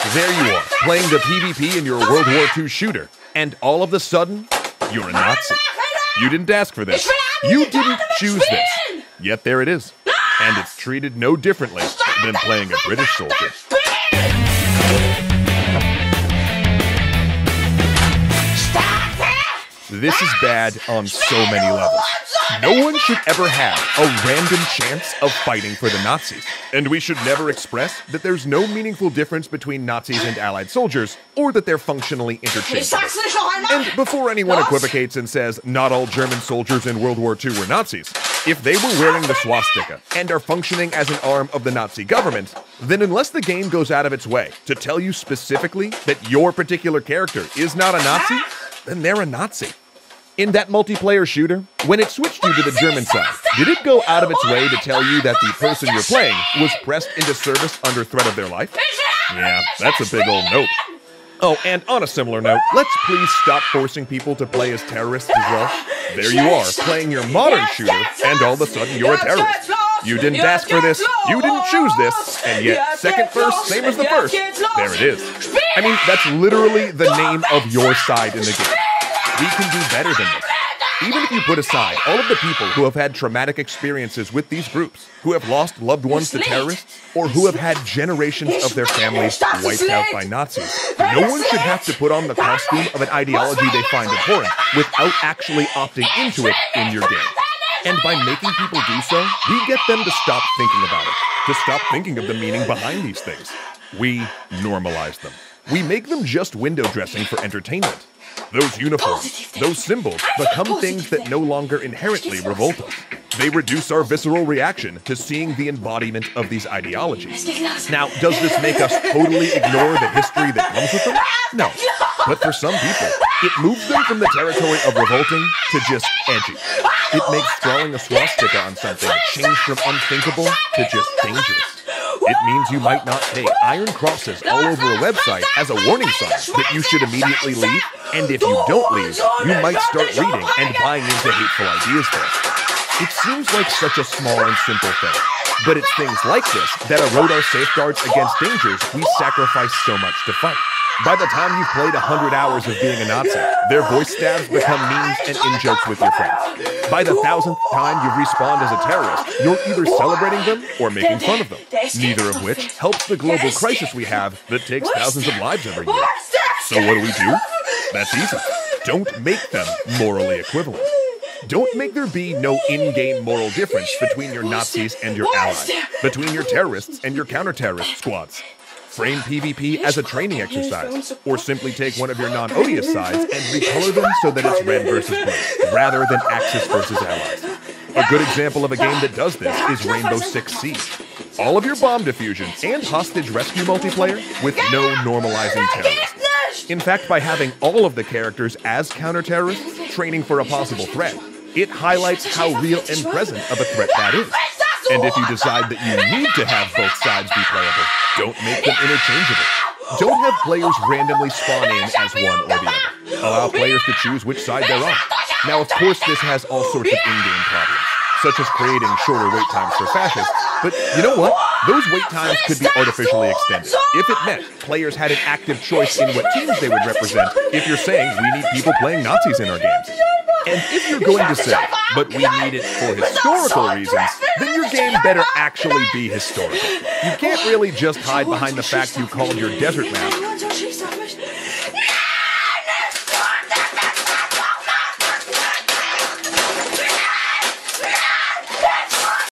There you are, playing the PvP in your World War II shooter, and all of a sudden, you're a Nazi. You didn't ask for this. You didn't choose this. Yet there it is. And it's treated no differently than playing a British soldier. This is bad on so many levels. No one should ever have a random chance of fighting for the Nazis. And we should never express that there's no meaningful difference between Nazis and Allied soldiers, or that they're functionally interchangeable. And before anyone equivocates and says not all German soldiers in World War II were Nazis, if they were wearing the swastika and are functioning as an arm of the Nazi government, then unless the game goes out of its way to tell you specifically that your particular character is not a Nazi, then they're a Nazi. In that multiplayer shooter, when it switched you to the German side, did it go out of its way to tell you that the person you're playing was pressed into service under threat of their life? Yeah, that's a big old nope. Oh, and on a similar note, let's please stop forcing people to play as terrorists as well. There you are, playing your modern shooter, and all of a sudden you're a terrorist. You didn't ask for this, you didn't choose this, and yet second first, same as the first. There it is. I mean, that's literally the name of your side in the game. We can do better than this. Even if you put aside all of the people who have had traumatic experiences with these groups, who have lost loved ones to terrorists, or who have had generations of their families wiped out by Nazis, no one should have to put on the costume of an ideology they find abhorrent without actually opting into it in your game. And by making people do so, we get them to stop thinking about it, to stop thinking of the meaning behind these things. We normalize them. We make them just window dressing for entertainment. Those uniforms, those symbols, become things that no longer inherently revolt us. They reduce our visceral reaction to seeing the embodiment of these ideologies. Now, does this make us totally ignore the history that comes with them? No. But for some people, it moves them from the territory of revolting to just edgy. It makes drawing a swastika on something change from unthinkable to just dangerous. It means you might not take iron crosses all over a website as a warning sign that you should immediately leave, and if you don't leave, you might start reading and buying into hateful ideas there. It seems like such a small and simple thing, but it's things like this that erode our safeguards against dangers we sacrifice so much to fight. By the time you've played 100 hours of being a Nazi, their voice stabs become memes and in-jokes with your friends. By the 1000th time you've respawned as a terrorist, you're either celebrating them or making fun of them, neither of which helps the global crisis we have that takes thousands of lives every year. So what do? That's easy. Don't make them morally equivalent. Don't make there be no in-game moral difference between your Nazis and your allies, between your terrorists and your counter-terrorist squads. Frame PvP as a training exercise, or simply take one of your non-odious sides and recolor them so that it's red versus blue, rather than Axis versus allies. A good example of a game that does this is Rainbow Six Siege. All of your bomb diffusion and hostage rescue multiplayer with no normalizing terrorists. In fact, by having all of the characters as counter-terrorists training for a possible threat, it highlights how real and present of a threat that is. And if you decide that you need to have both sides be playable, don't make them interchangeable. Don't have players randomly spawn in as one or the other. Allow players to choose which side they're on. Now, of course, this has all sorts of in-game problems, such as creating shorter wait times for fascists, but you know what? Those wait times could be artificially extended. If it meant players had an active choice in what teams they would represent, if you're saying we need people playing Nazis in our games. And if you're going to say, but we need it for historical reasons, then your game better actually be historical. You can't really just hide behind the fact you called your desert map